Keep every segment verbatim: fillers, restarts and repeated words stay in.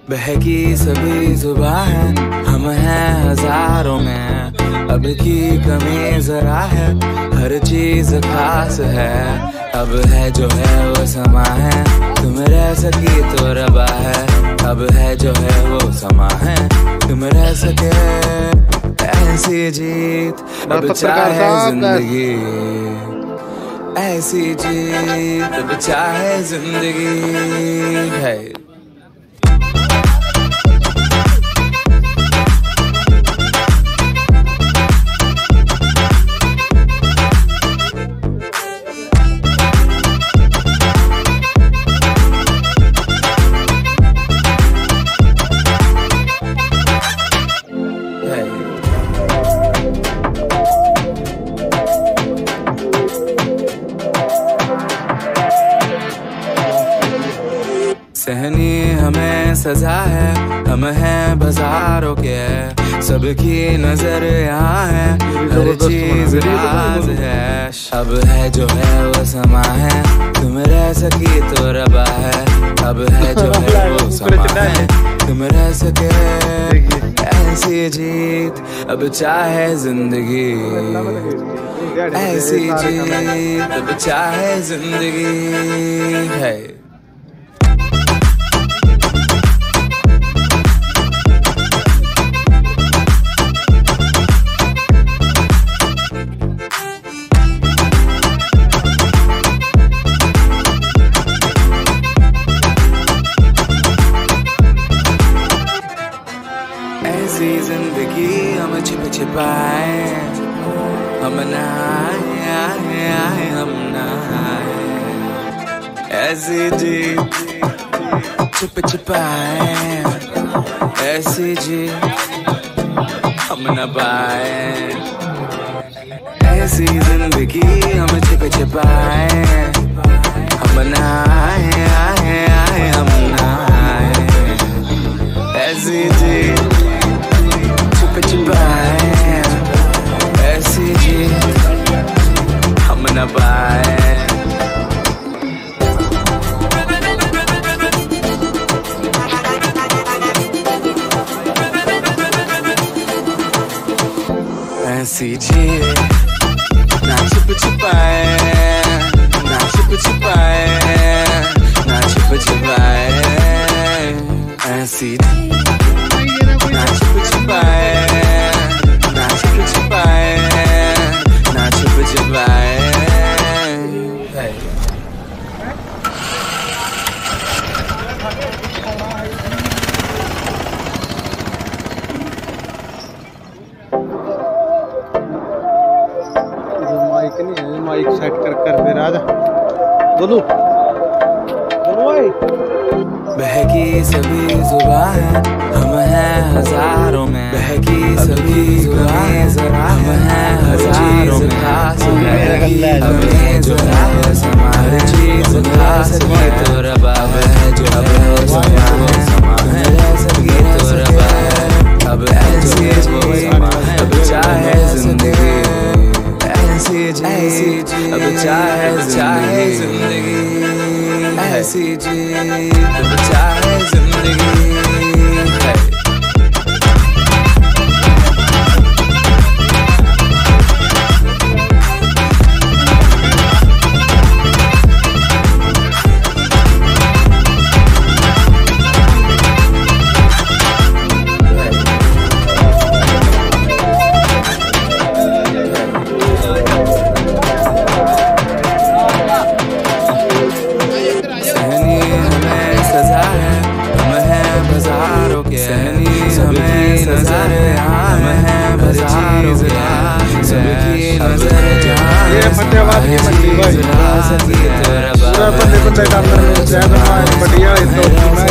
बहकी सभी जुबां है, हम हैं हजारों में। अब की कमी जरा है, हर चीज खास है। अब है जो है वो समा है, तुम रह सकी तो रबा है। अब है जो है वो समा है, तुम रह सके ऐसी जीत। अब चाहे जिंदगी ऐसी जीत, अब चाहे जिंदगी है। सहनी हमें सजा है, हम हैं बाजारों के। सबकी नजर यहाँ है, हर चीज राज है। अब है जो है वो समा है, तुम रह सकी तो रबा है। अब है जो है वो समा है, तुम रह सके ऐसी जीत। अब चाहे जिंदगी ऐसी जीत, अब चाहे जिंदगी है। ऐसी जिंदगी हम छिप छिपाए, हम नहाए आए आए हम नहाए। ऐसी जीत छिप छिपाए, ऐसी जीत हम न पाए। ऐसी जिंदगी हम छिप छिपाए, हम नहाए आए आए हम नहाए। ऐसी जीत छुपाए, ऐसी जीत हम न पाए। ऐसी जीत ना छुप छुपाए, ना छुप छुपाए, ना छुप छुपाए। ऐसी ना छुप छुपाए, ना छुप छुपाए, ना छुप छुपाए। माइक नहीं है, माइक सेट कर कर फिर आ जा। बोलो बोलो भाई। बहकी सभी जुबां है, हम हैं हजारों में। बहकी सभी जुबां जरा हम हैं हजारों में। खास है अब है जो है समा, हर चीज खास है तो रबा है। जो है वो समा है, रह सके तो रबा है। अब ऐसी वो समा है, अब चाहे जिंदगी ऐसी जीत। अब चाहे चाहे जिंदगी ऐसी जीत, अब चाहे जिंदगी है। फतेहाबाद की मंडी भाई पूरा बंदे बंदे का अंदर जैन मार बढ़िया है। तो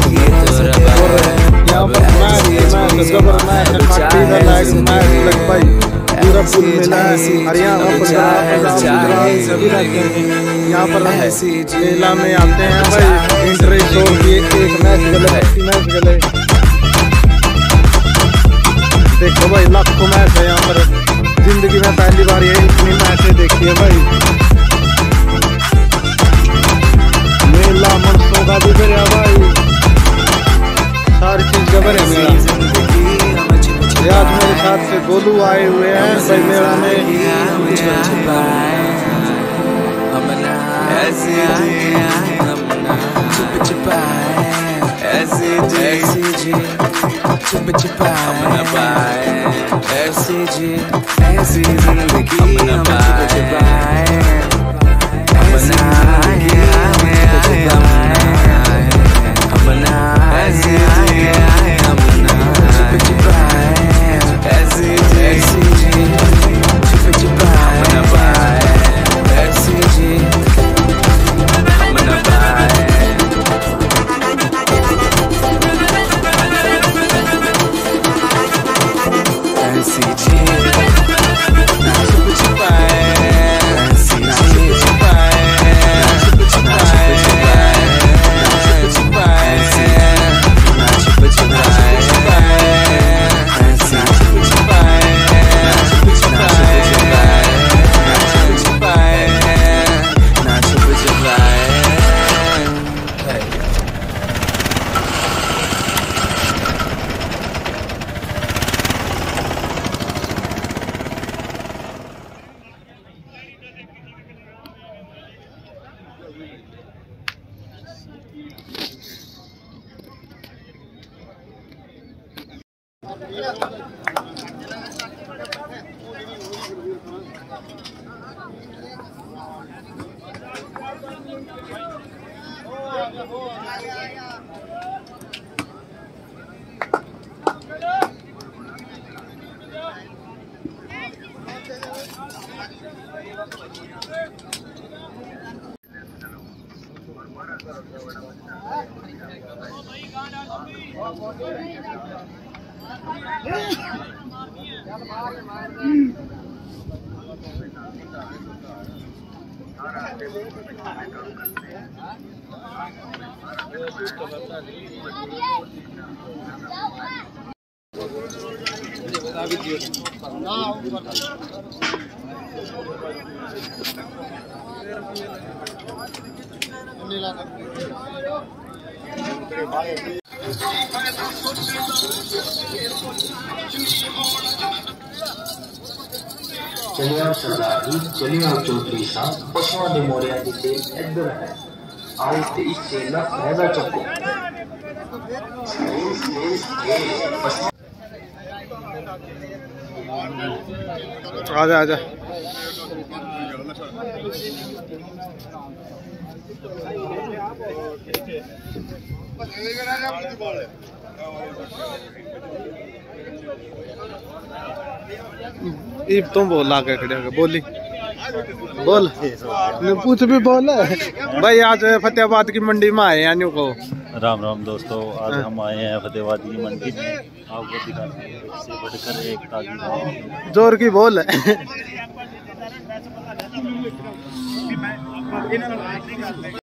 यहाँ पर मैच मैच जबर मैच मट्टी में लाइक मैच लग भाई पूरा फुल मिला है। हरियाणा पंजाब गुजरात सभी रहते हैं यहाँ पर। मेला में आते हैं भाई, इंटर शो की एक मैच गले मैच गले। देखो भाई लाखों मैच है यहाँ पर। जिंदगी में पहली बार ये इतनी मैचें देखी है भाई। मेला मनसों का भी भाई। सारी चीज खबर है मेरा। ये आज मेरे साथ से गोलू आए हुए हैं भाई मेरा में। ऐसी जिंदगी चलिए आप सरदार जी, चलिए आप चौधरी साहब, पशुओं ने मोरिया जिसे इधर है आओ ते इससे ना फायदा चको। आजा आजा इब तुम बोल ला के खड़े हो बोली बोल पूछ भी बोल भाई। आज फतेहाबाद की मंडी में आए यानी को राम राम दोस्तों, आज हम आए हैं फतेहाबाद की मंडी में। आपको दिखाते हैं इससे बढ़कर एक ताजी जोर की बोल है।